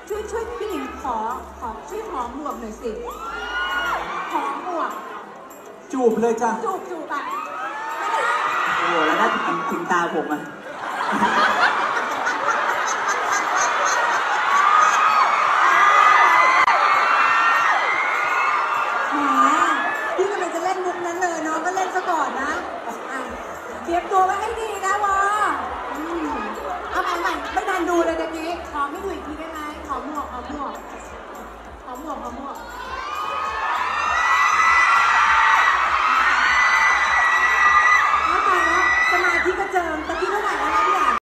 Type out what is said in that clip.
ช่วยพี่หนิงขอช่วยหอมหมวกหน่อยสิหอมหมวกจูบเลยจ้ะจูบอ่ะโอ้แล้วถ้าถึงตาผมอ่ะพี่กำลังจะเล่นมุกนั้นเลยเนาะก็เล่นซะก่อนนะเตรียมตัวไว้ให้ดีนะวะเอาใหม่ไม่ทันดูเลยเดี๋ยวนี้ขอไม่ดูอีกทีได้ไหมขอหมวก